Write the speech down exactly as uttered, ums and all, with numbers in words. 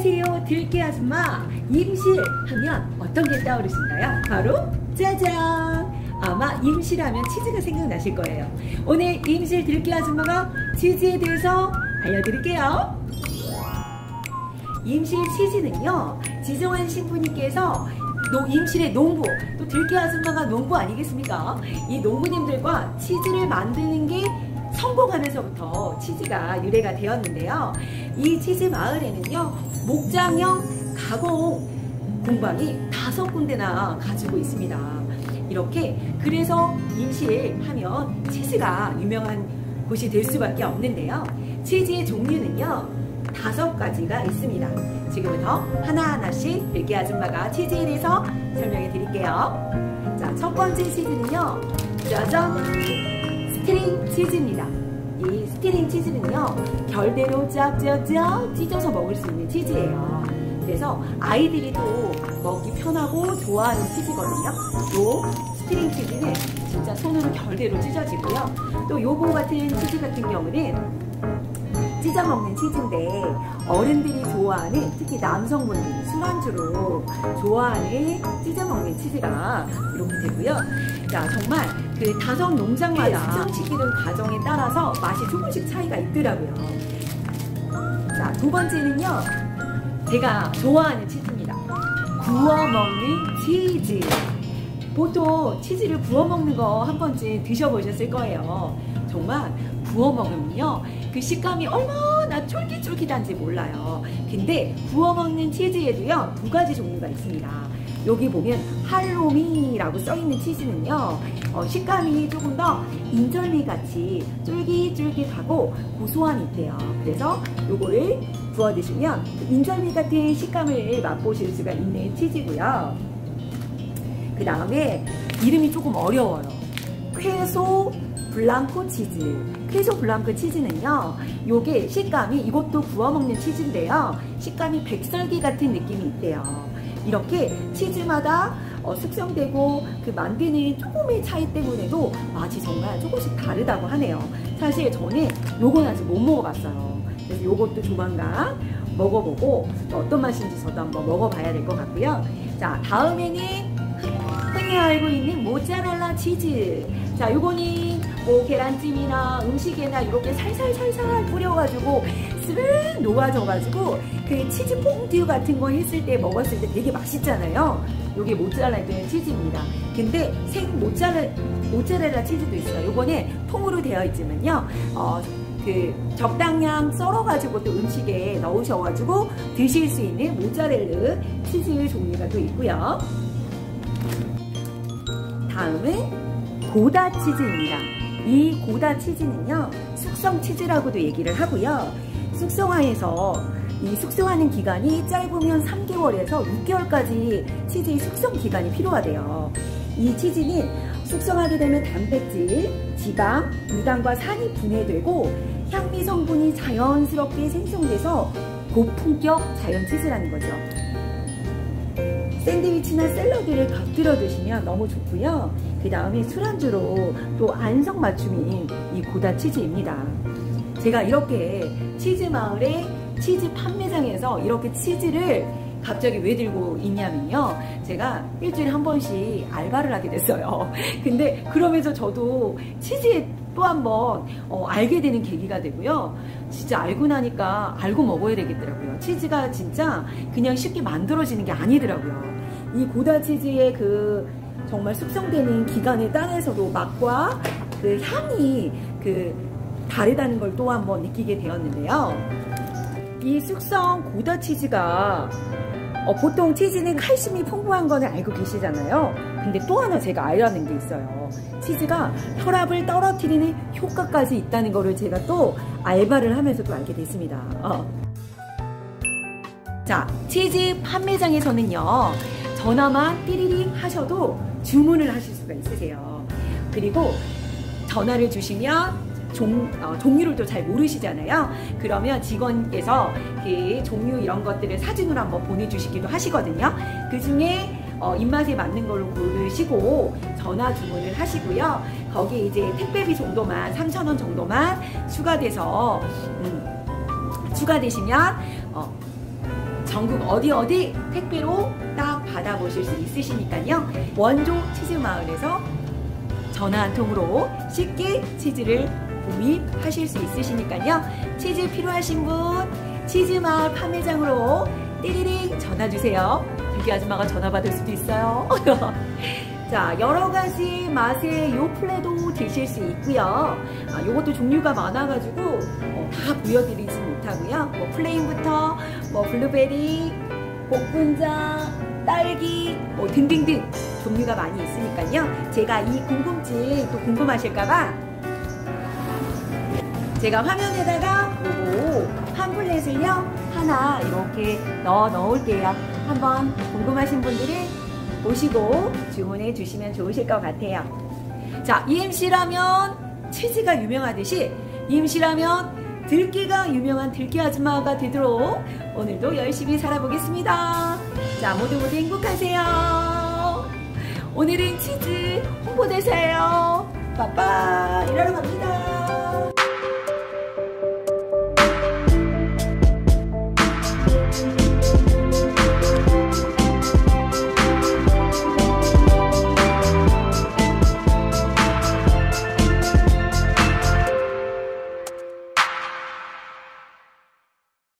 안녕하세요, 들깨 아줌마. 임실 하면 어떤 게 떠오르신가요? 바로 짜잔! 아마 임실하면 치즈가 생각나실 거예요. 오늘 임실 들깨 아줌마가 치즈에 대해서 알려드릴게요. 임실 치즈는요, 지정한 신부님께서 노, 임실의 농부, 또 들깨 아줌마가 농부 아니겠습니까? 이 농부님들과 치즈를 만드는 게 성공하면서부터 치즈가 유래가 되었는데요. 이 치즈 마을에는요, 목장형 가공 공방이 다섯 군데나 가지고 있습니다. 이렇게 그래서 임실 하면 치즈가 유명한 곳이 될 수밖에 없는데요. 치즈의 종류는요, 다섯 가지가 있습니다. 지금부터 하나하나씩 들깨 아줌마가 치즈에 대해서 설명해 드릴게요. 자, 첫 번째 치즈는요, 짜잔! 스트링 치즈입니다. 이 스트링 치즈는요, 결대로 쫙쫙쫙 찢어서 먹을 수 있는 치즈예요. 그래서 아이들이 또 먹기 편하고 좋아하는 치즈거든요. 요 스트링 치즈는 진짜 손으로 결대로 찢어지고요. 또 요거 같은 치즈 같은 경우는 찢어 먹는 치즈인데 어른들이 좋아하는, 특히 남성분들이 술안주로 좋아하는 찢어 먹는 치즈가 이렇게 되고요. 자, 정말 그 다섯 농장마다 숙성시키는 과정에 따라서 맛이 조금씩 차이가 있더라고요. 자, 두 번째는요, 제가 좋아하는 치즈입니다. 구워 먹는 치즈. 보통 치즈를 구워 먹는 거 한 번쯤 드셔보셨을 거예요. 정말 구워 먹으면요, 그 식감이 얼마나 쫄깃쫄깃한지 몰라요. 근데 구워 먹는 치즈에도요, 두 가지 종류가 있습니다. 여기 보면 할로미라고 써있는 치즈는요, 어, 식감이 조금 더 인절미 같이 쫄깃쫄깃하고 고소함이 있대요. 그래서 요거를 구워 드시면 인절미 같은 식감을 맛보실 수가 있는 치즈고요. 그 다음에 이름이 조금 어려워요. 퀘소 블랑코 치즈. 퀘소 블랑코 치즈는요, 요게 식감이, 이것도 구워 먹는 치즈인데요, 식감이 백설기 같은 느낌이 있대요. 이렇게 치즈마다 어, 숙성되고 그 만드는 조금의 차이 때문에도 맛이 정말 조금씩 다르다고 하네요. 사실 저는 요건 아직 못 먹어봤어요. 그래서 요것도 조만간 먹어보고 어떤 맛인지 저도 한번 먹어봐야 될 것 같고요. 자, 다음에는 흔히 알고 있는 모짜렐라 치즈. 자, 요거는 뭐 계란찜이나 음식에나 이렇게 살살살살 뿌려가지고 쓱 녹아져가지고 그 치즈 퐁듀 같은 거 했을 때 먹었을 때 되게 맛있잖아요. 요게 모짜렐라 치즈입니다. 근데 생 모짜렐라, 모짜렐라 치즈도 있어요. 요거는 통으로 되어 있지만요, 어, 그 적당량 썰어가지고 또 음식에 넣으셔가지고 드실 수 있는 모짜렐라 치즈 종류가 또 있고요. 다음은 고다 치즈입니다. 이 고다 치즈는요, 숙성 치즈라고도 얘기를 하고요. 숙성화해서 이 숙성하는 기간이 짧으면 삼 개월에서 육 개월까지 치즈의 숙성 기간이 필요하대요. 이 치즈는 숙성하게 되면 단백질, 지방, 유당과 산이 분해되고 향미 성분이 자연스럽게 생성돼서 고품격 자연 치즈라는 거죠. 샌드위치나 샐러드를 곁들여 드시면 너무 좋고요. 그 다음에 술안주로 또 안성맞춤인 이 고다 치즈입니다. 제가 이렇게 치즈 마을의 치즈 판매장에서 이렇게 치즈를 갑자기 왜 들고 있냐면요, 제가 일주일에 한 번씩 알바를 하게 됐어요. 근데 그러면서 저도 치즈에 또 한 번 어, 알게 되는 계기가 되고요. 진짜 알고 나니까 알고 먹어야 되겠더라고요. 치즈가 진짜 그냥 쉽게 만들어지는 게 아니더라고요. 이 고다 치즈의 그 정말 숙성되는 기간에 따라서도 맛과 그 향이 그 다르다는 걸 또 한 번 느끼게 되었는데요. 이 숙성 고다 치즈가 어, 보통 치즈는 칼슘이 풍부한 거는 알고 계시잖아요. 근데 또 하나 제가 알아낸 게 있어요. 치즈가 혈압을 떨어뜨리는 효과까지 있다는 거를 제가 또 알바를 하면서도 알게 됐습니다. 어. 자, 치즈 판매장에서는요, 전화만 띠리링 하셔도 주문을 하실 수가 있으세요. 그리고 전화를 주시면 종, 어, 종류를 또 잘 모르시잖아요. 그러면 직원께서 그 종류 이런 것들을 사진으로 한번 보내주시기도 하시거든요. 그 중에 어, 입맛에 맞는 걸로 고르시고 전화 주문을 하시고요. 거기에 이제 택배비 정도만 삼천 원 정도만 추가돼서 음, 추가되시면 어, 전국 어디 어디 택배로 딱 받아보실 수 있으시니까요. 원조 치즈마을에서 전화 한 통으로 쉽게 치즈를 구입하실 수 있으시니까요. 치즈 필요하신 분 치즈마을 판매장으로 띠리링 전화주세요. 들깨 아줌마가 전화 받을 수도 있어요. 자, 여러가지 맛의 요플레도 드실 수 있고요. 아, 요것도 종류가 많아가지고 어, 다 보여드리지 못하고요. 뭐 플레인부터 뭐 블루베리, 복분자, 딸기 뭐 등등등 종류가 많이 있으니까요. 제가 이 궁금증 또 궁금하실까봐 제가 화면에다가 요거 팜플렛을요 하나 이렇게 넣어 넣을게요. 한번 궁금하신 분들은 보시고 주문해 주시면 좋으실 것 같아요. 자, 이엠씨라면 치즈가 유명하듯이 이엠씨라면 들깨가 유명한 들깨 아줌마가 되도록 오늘도 열심히 살아보겠습니다. 자, 모두 모두 행복하세요. 오늘은 치즈 홍보대사예요. 빠빠 일하러 갑니다.